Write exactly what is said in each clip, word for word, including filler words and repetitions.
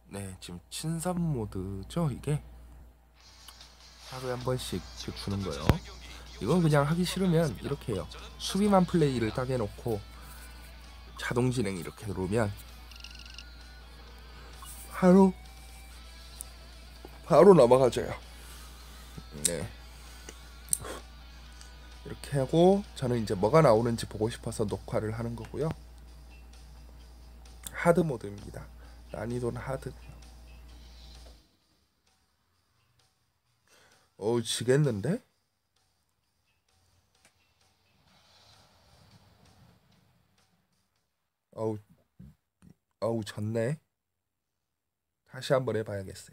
네, 지금 친선 모드죠, 이게. 하루에 한 번씩 이렇게 주는 거예요. 이건 그냥 하기 싫으면 이렇게 해요. 수비만 플레이를 딱 해놓고 자동 진행 이렇게 들어오면 바로 바로 넘어가져요. 네, 이렇게 하고 저는 이제 뭐가 나오는지 보고 싶어서 녹화를 하는 거고요. 하드 모드입니다. 난이도는 하드. 어우, 지겠는데? 어우, 어우, 졌네. 다시 한번 해봐야겠어요.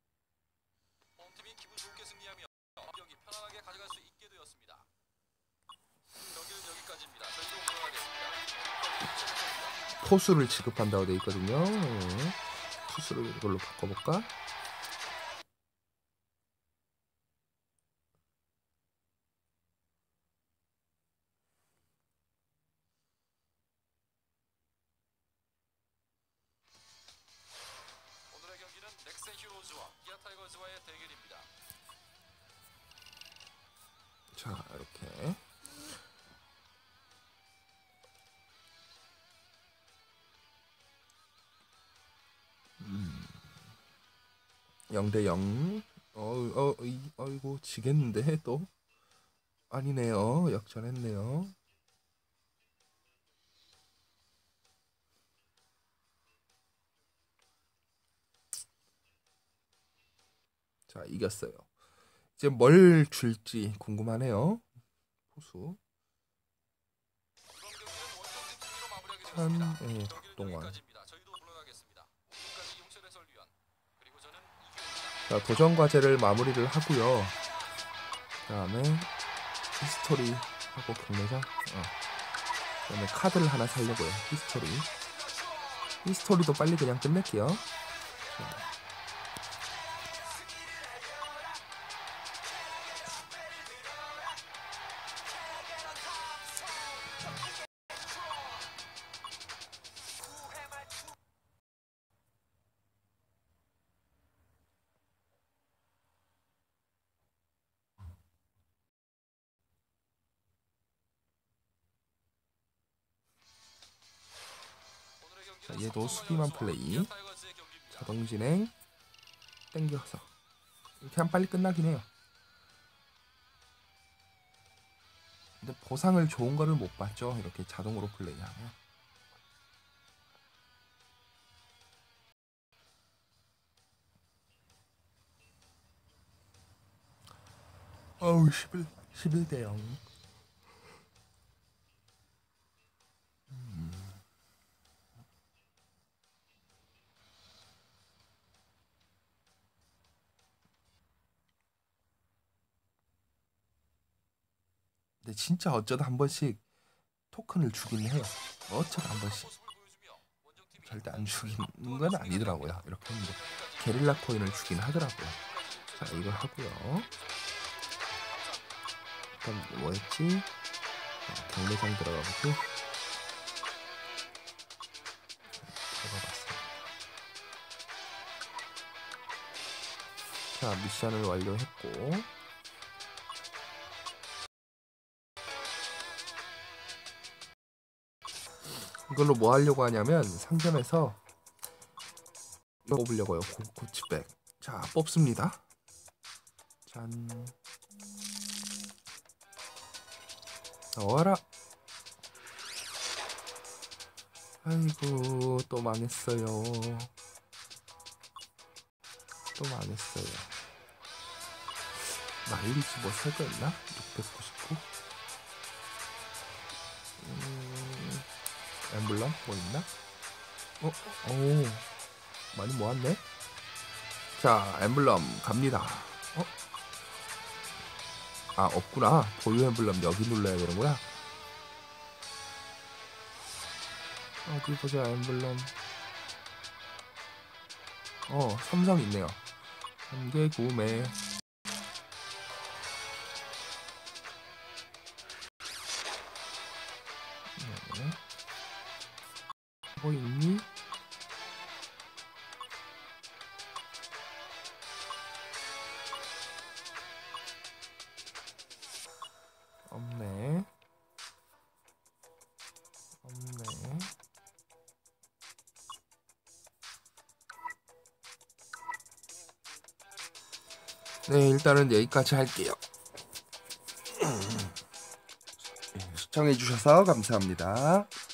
포수를 지급한다고 되어 있거든요. 네. 투수를 이걸로 바꿔볼까? 오늘의 경기는 넥센 히어로즈와 기아 타이거즈와의 대결입니다. 자, 이렇게 음. 영 대 영. 어, 어, 이, 어이고 지겠는데 또? 아니네요. 역전했네요. 자, 이겼어요. 이제 뭘 줄지 궁금하네요. 포수. 천, 예, 박동원. 자, 도전 과제를 마무리를 하고요. 그다음에 히스토리 하고 경매장. 어. 그다음에 카드를 하나 살려고요. 히스토리. 히스토리도 빨리 그냥 끝낼게요. 자. 자, 얘도 수비만 플레이. 자동 진행. 땡겨서. 이렇게 하면 빨리 끝나긴 해요. 근데 보상을 좋은 거를 못 받죠. 이렇게 자동으로 플레이하면. 어우, 십일, 십일 대 영. 음. 근데 진짜 어쩌다 한 번씩 토큰을 주긴 해요. 어쩌다 한 번씩. 절대 안 주기는 건 아니더라고요. 이렇게 했는데 게릴라 코인을 주긴 하더라고요. 자, 이걸 하고요. 일단 뭐였지? 경매장 들어가보고 들어가봤어요. 자, 미션을 완료했고 이걸로 뭐 하려고 하냐면 상점에서 이거 뽑으려고요. 고, 고치백. 자, 뽑습니다. 짠. 나와라. 아이고, 또 망했어요. 또 망했어요. 마일리지 뭐 살 거 있나? 육백구십구. 음, 엠블럼 뭐 있나? 어? 오, 많이 모았네. 자, 엠블럼 갑니다. 어? 아, 없구나. 보유 엠블럼 여기 눌러야 되는구나. 어디 보자. 엠블럼. 어, 삼성 있네요. 한 개 구매. 네. 뭐 있니? 네, 일단은 여기까지 할게요. 시청해주셔서 감사합니다.